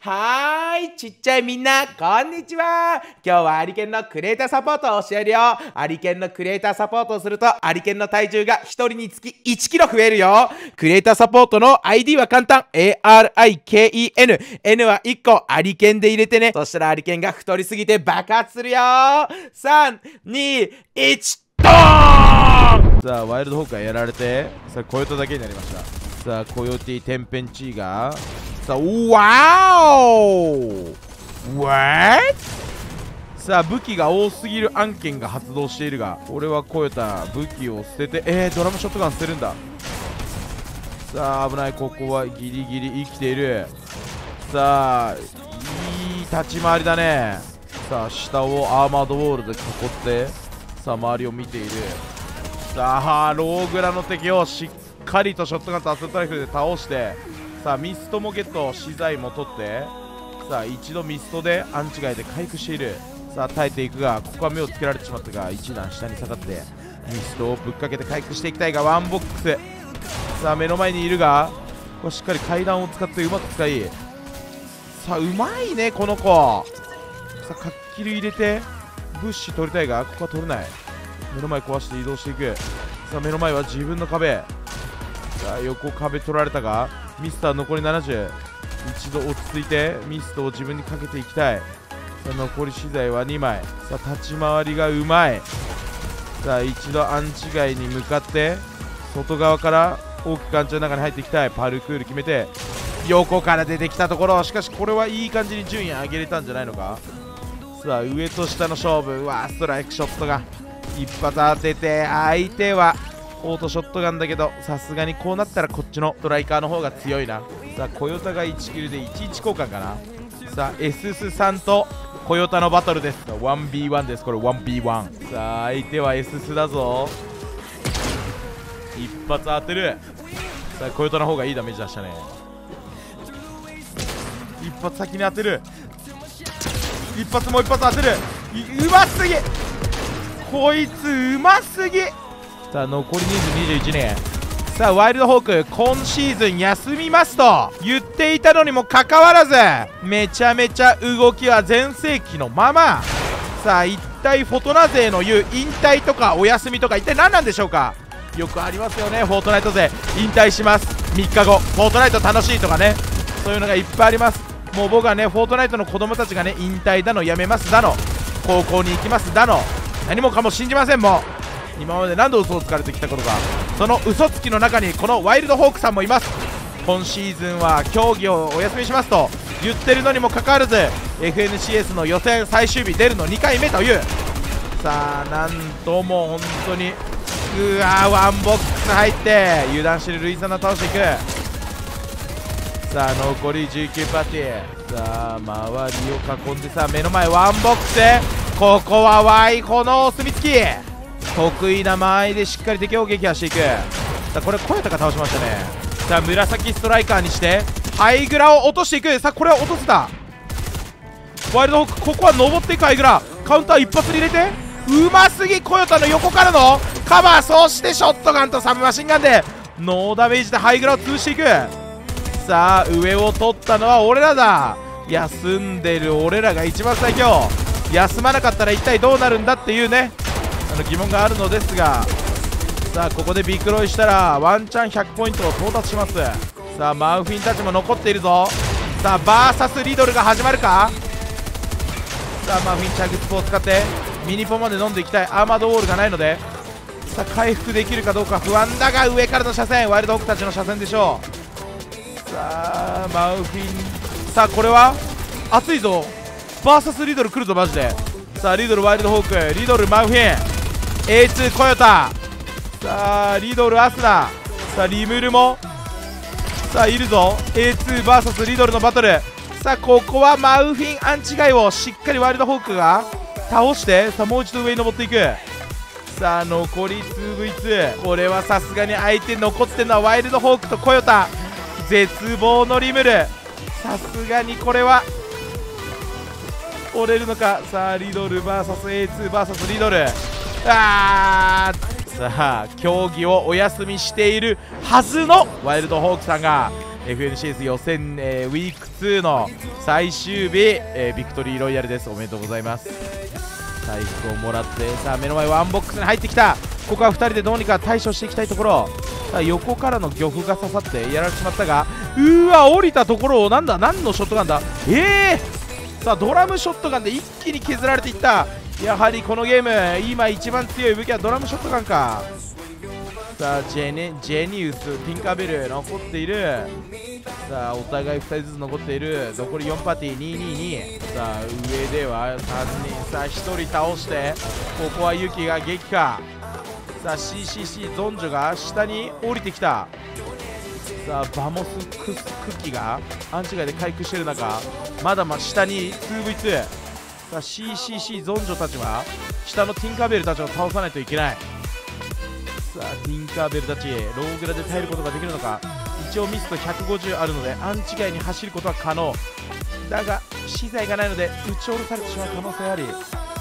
はーい、ちっちゃいみんな、こんにちは。今日はアリケンのクリエイターサポートを教えるよ。アリケンのクリエイターサポートをすると、アリケンの体重が1人につき1キロ増えるよ。クリエイターサポートの ID は簡単。ARIKEN。N は1個、アリケンで入れてね。そしたらアリケンが太りすぎて爆発するよ。3、2、1、ドーン！さあ、ワイルドホークがやられて、さあ、コヨタだけになりました。さあ、コヨティテンペンチーが、さあ、ワオ！ What？ さあ、武器が多すぎる案件が発動しているが、俺はコヨタ、武器を捨てて、ドラムショットガン捨てるんだ。さあ、危ない。ここはギリギリ生きている。さあ、いい立ち回りだね。さあ、下をアーマードウォールで囲って、さあ、周りを見ている。さあ、ローグラの敵をしっかりとショットガンとアセットライフルで倒して、さあ、ミストもゲット、資材も取って、さあ、一度ミストでアンチガイで回復している。さあ、耐えていくが、ここは目をつけられてしまったが、一段下に下がって、ミストをぶっかけて回復していきたいが、ワンボックス。さあ、目の前にいるが、これしっかり階段を使ってうまく使い、さあ、うまいね、この子。さあ、カッキル入れて、ブッシュ取りたいが、ここは取れない。目の前壊して移動していく。さあ、目の前は自分の壁。さあ、横壁取られたが、ミスター残り70。一度落ち着いてミストを自分にかけていきたい。さあ、残り資材は2枚。さあ、立ち回りがうまい。さあ、一度アンチ街に向かって外側から大きくアンチの中に入っていきたい。パルクール決めて横から出てきたところ、しかしこれはいい感じに順位上げれたんじゃないのか。さあ、上と下の勝負。うわー、ストライクショットが一発当てて、相手はオートショットガンだけど、さすがにこうなったらこっちのストライカーの方が強いな。さあ、コヨタが1キルで11交換かな。さあ、エススさんとコヨタのバトルです。 1v1 です。これ 1v1。 さあ、相手はエススだぞ。一発当てる。さあ、コヨタの方がいいダメージ出したね。一発先に当てる。一発もう一発当てる。うますぎ、こいつうますぎ。さあ、残り人数21人。さあ、ワイルドホーク今シーズン休みますと言っていたのにもかかわらず、めちゃめちゃ動きは全盛期のまま。さあ、一体フォトナ勢の言う引退とかお休みとか一体何なんでしょうか。よくありますよね、フォートナイト勢引退します、3日後フォートナイト楽しいとかね、そういうのがいっぱいあります。もう僕はね、フォートナイトの子供たちがね、引退だのやめますだの高校に行きますだの何もかも信じません。もう今まで何度嘘をつかれてきたことか。その嘘つきの中にこのワイルドホークさんもいます。今シーズンは競技をお休みしますと言ってるのにもかかわらず FNCS の予選最終日出るの2回目という。さあ、なんとも本当にうわー、ワンボックス入って油断してるルイサナ倒していく。さあ、残り19パーティー。さあ、周りを囲んで、さあ、目の前ワンボックス。ここはワイホのお墨付き。得意な間合いでしっかり敵を撃破していく。さあ、これコヨタが倒しましたね。さあ、紫ストライカーにしてハイグラを落としていく。さあ、これは落とせた。ワイルドホーク、ここは登っていく。ハイグラカウンター一発に入れて、うますぎ。コヨタの横からのカバー、そしてショットガンとサブマシンガンでノーダメージでハイグラを潰していく。さあ、上を取ったのは俺らだ。休んでる俺らが一番最強。休まなかったら一体どうなるんだっていうね、疑問があるのですが、さあ、ここでビクロイしたらワンチャン100ポイントを到達します。さあ、マウフィンたちも残っているぞ。さあ、バーサスリドルが始まるか。さあ、マウフィンチャグスポを使ってミニポまで飲んでいきたい。アーマードウォールがないので、さあ、回復できるかどうか不安だが、上からの車線、ワイルドホークたちの車線でしょう。さあ、マウフィン、さあ、これは熱いぞ。バーサスリドル来るぞマジで。さあ、リドルワイルドホーク、リドルマウフィン、 A2 コヨタ。さあ、リドルアスナ。さあ、リムルもさあいるぞ。 A2vs リドルのバトル。さあ、ここはマウフィンアンチガイをしっかりワイルドホークが倒して、さあ、もう一度上に登っていく。さあ、残り 2v2。 これはさすがに相手残ってるのはワイルドホークとコヨタ。絶望のリムル、さすがにこれは折れるのか。さあ、リドル VSA2vs リドル。さあ、競技をお休みしているはずのワイルドホークさんが FNCS 予選、ウィーク2の最終日、ビクトリーロイヤルです。おめでとうございます。回復をもらって、さあ目の前ワンボックスに入ってきた。ここは2人でどうにか対処していきたいところ。さあ横からの漁夫が刺さってやられてしまったが、うわ降りたところを何のショットガンだ。さあドラムショットガンで一気に削られていった。やはりこのゲーム今一番強い武器はドラムショットガンか。さあジェニウス、ティンカーベル残っている。さあお互い2人ずつ残っている。残り4パーティー222。さあ上では3人。さあ1人倒して、ここはユキが撃破。さあ CCC ゾンジョが下に降りてきた。さあバモスクッキーがアンチ外で回復している中、まだ下に 2v2。さあ CCC ゾンジョたちは下のティンカーベルたちを倒さないといけない。さあティンカーベルたちローグラで耐えることができるのか。一応ミスト150あるのでアンチ外に走ることは可能だが、資材がないので打ち下ろされてしまう可能性あり。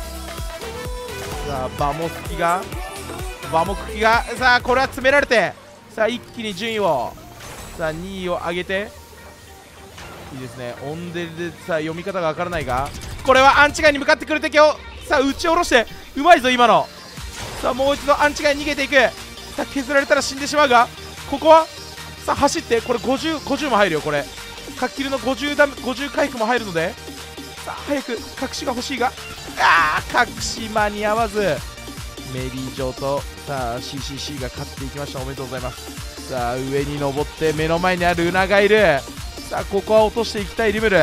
さあバモクキがさあこれは詰められて、さあ一気に順位をさあ2位を上げていいですね。オンデルでさあ読み方がわからないが、これはアンチ外に向かってくる敵をさあ打ち下ろして、うまいぞ今の。さあもう一度アンチ外に逃げていく。さあ削られたら死んでしまうが、ここはさあ走って、これ50も入るよ。これカッキルの50回復も入るので、さあ早く隠しが欲しいが、隠し間に合わずメリー上とさあ CCC が勝っていきました。おめでとうございます。さあ上に登って目の前にあるルナがいる。さあここは落としていきたいリムル。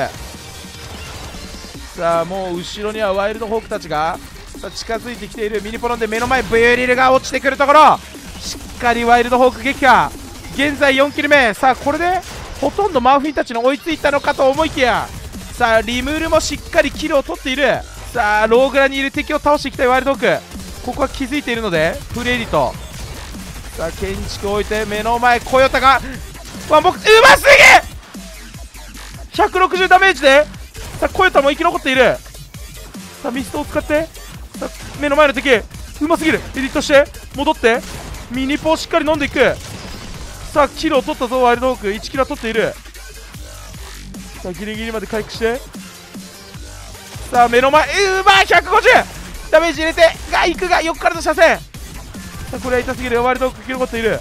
さあもう後ろにはワイルドホークたちがさあ近づいてきている。ミニポロンで目の前ブユーリルが落ちてくるところ、しっかりワイルドホーク撃破。現在4キル目。さあこれでほとんどマーフィンたちに追いついたのかと思いきや、さあリムルもしっかりキルを取っている。さあローグラにいる敵を倒していきたいワイルドホーク。ここは気づいているのでプレリとさあ建築を置いて、目の前コヨタがワンボックス、うますぎ160ダメージでさあコヨタも生き残っている。さあミストを使ってさあ目の前の敵うますぎる。エディットして戻ってミニポをしっかり飲んでいく。さあキルを取ったぞワイルドホーク。1キルは取っている。さあギリギリまで回復して、さあ目の前150ダメージ入れてが行くが、横からの車線。さあこれは痛すぎる。ワイルドホーク生き残っている。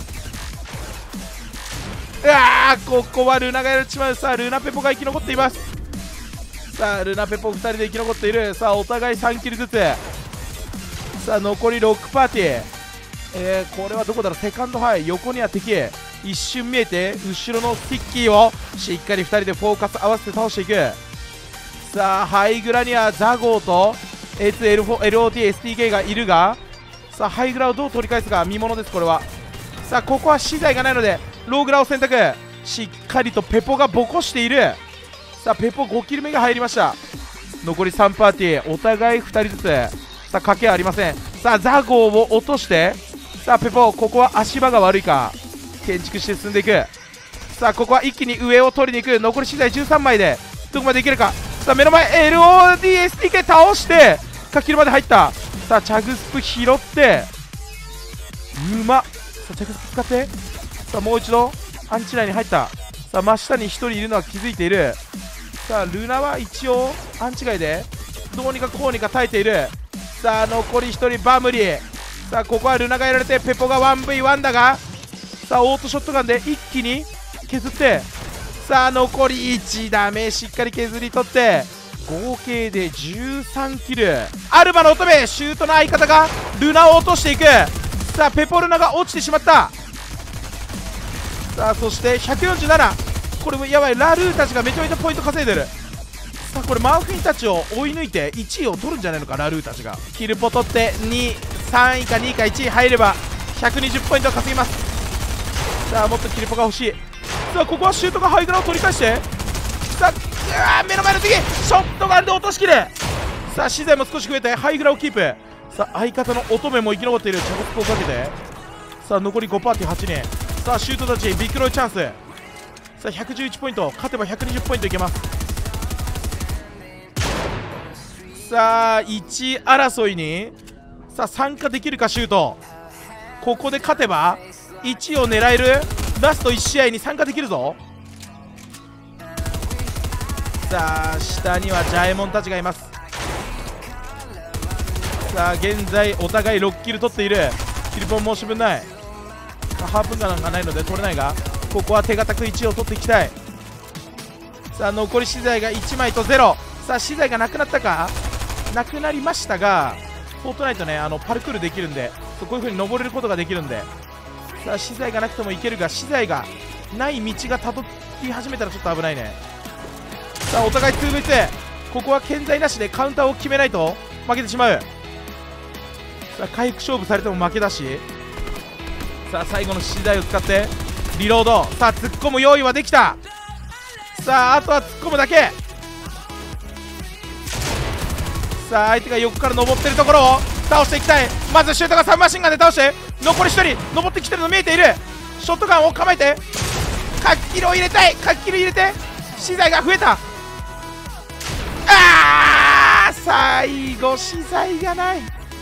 ここはルナがやられてしまう。さあルナペポが生き残っています。さあルナペポ2人で生き残っている。さあお互い3キルずつ。さあ残り6パーティー。これはどこだろう。セカンドハイ横には敵一瞬見えて、後ろのスティッキーをしっかり2人でフォーカス合わせて倒していく。さあハイグラにはザゴーと A2LOT、STK がいるが、さあハイグラをどう取り返すか見ものですこれは。さあここは資材がないのでローグラを選択。しっかりとペポがボコしている。さあペポ5キル目が入りました。残り3パーティー、お互い2人ずつ。さあ賭けはありません。さあザゴーを落として、さあペポここは足場が悪いか建築して進んでいく。さあここは一気に上を取りに行く。残り資材13枚でどこまでいけるか。さあ目の前 LODSTK 倒してカキルまで入った。さあチャグスプ拾ってうまっ。さあチャグスプ使って、さあもう一度アンチ内に入った。さあ真下に1人いるのは気づいている。さあルナは一応アンチ外でどうにかこうにか耐えている。さあ残り1人バムリー。さあここはルナがやられてペポが 1v1 だが、さあオートショットガンで一気に削って、さあ残り1ダメしっかり削り取って合計で13キル。アルバの乙女シュートの相方がルナを落としていく。さあペポルナが落ちてしまった。さあそして147。これもやばい。ラルーたちがめちゃめちゃポイント稼いでる。さあこれマーフィンたちを追い抜いて1位を取るんじゃないのかラルーたちが。キルポ取って3位か2位か1位入れば120ポイントを稼ぎます。さあもっとキルポが欲しい。さあここはシュートがハイグラを取り返して、さあ目の前の敵ショットガンで落としきる。さあ資材も少し増えてハイグラをキープ。さあ相方の乙女も生き残っている。チャゴスクをかけて、さあ残り5パーティー8人。さあシュートたちビッグロイチャンス。さあ111ポイント、勝てば120ポイントいけます。さあ1位争いにさあ参加できるかシュート。ここで勝てば1位を狙えるラスト1試合に参加できるぞ。 さあ下にはジャエモンたちがいます。さあ現在お互い6キル取っている。キルポン申し分ない。ハープガンがないので取れないが、ここは手堅く1を取っていきたい。さあ残り資材が1枚と0。さあ資材がなくなったか、なくなりましたが、フォートナイトねパルクールできるんで、こういう風に登れることができるんで、さあ資材がなくてもいけるが、資材がない道がたどり始めたらちょっと危ないね。さあお互い 2v2、 ここは健在なしでカウンターを決めないと負けてしまう。さあ回復勝負されても負けだし、さあ最後の資材を使ってリロード。さあ突っ込む用意はできた。さああとは突っ込むだけ。さあ相手が横から登ってるところを倒していきたい。まずシュートがサブマシンガンで倒して、残り1人登ってきてるの見えている。ショットガンを構えて活気を入れたい。活気を入れて資材が増えた。最後資材がない。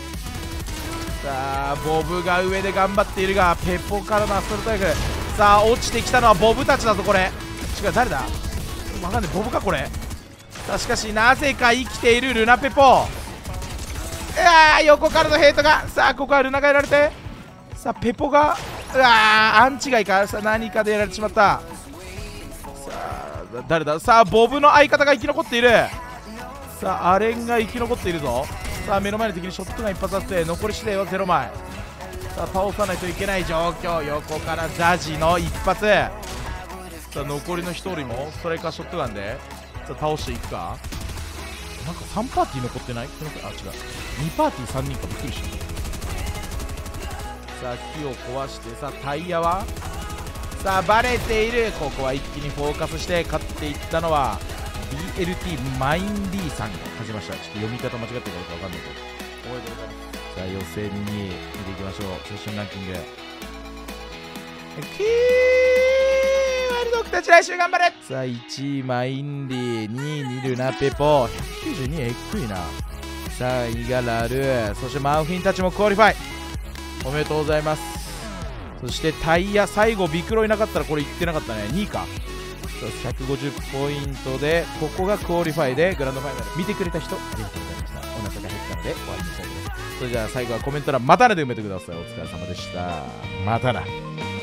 さあボブが上で頑張っているが、ペポからのアストルトライク。さあ落ちてきたのはボブたちだぞ。これ違う、誰だわかんない。ボブかこれ。さあしかしなぜか生きているルナペポ。横からのヘイトが。さあここはルナがやられて、さあペポがアンチがいか。さあ何かでやられてしまった。さあ誰だ。さあボブの相方が生き残っている。さあアレンが生き残っているぞ。さあ目の前の敵にショットガン一発あって、残り次第は0枚。さあ倒さないといけない状況。横からザジの一発。さあ残りの1人もストライカーショットガンでさあ倒していくか。なんか3パーティー残ってない？あ、違う、2パーティー3人か。びっくりした。さあ木を壊して、さあタイヤはさあバレている。ここは一気にフォーカスして勝っていったのは BLT マイン D さんが勝ちました。ちょっと読み方間違ってるかどうかわかんないけど、おめでとうございます。さあ予選2位見ていきましょう。セッションランキング。ワイルドオクたち来週頑張れ。さあ1位マインディ、2位にルナペポ。192えっくいな。さあイガラル、そしてマウフィンたちもクオリファイ。おめでとうございます。そしてタイヤ最後ビクロいなかったらこれいってなかったね。2位か。150ポイントでここがクオリファイでグランドファイナル。見てくれた人ありがとうございました。お腹が減ったので終わりにしたいと思います。それじゃあ最後はコメント欄またねで埋めてください。お疲れ様でした。またな。